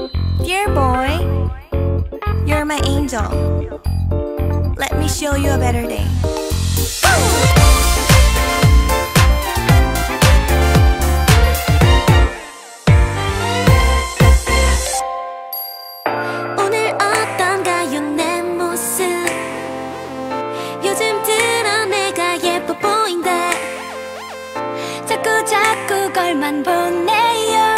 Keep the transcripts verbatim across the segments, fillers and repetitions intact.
Dear boy, you're my angel. Let me show you a better day. 오늘 어떤가요 내 모습. 요즘 들어 내가 예뻐 보인대. 자꾸 자꾸 걸만 보네요.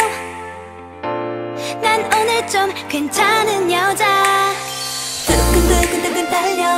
난 오늘 좀 괜찮은 여자. 두근두근두근 달려